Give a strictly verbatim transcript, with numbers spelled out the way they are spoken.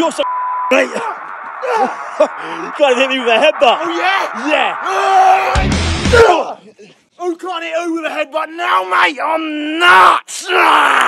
You're so mate. Trying to hit me with a headbutt. Oh yeah? Yeah. Who can't hit who with a headbutt now, mate? I'm nuts!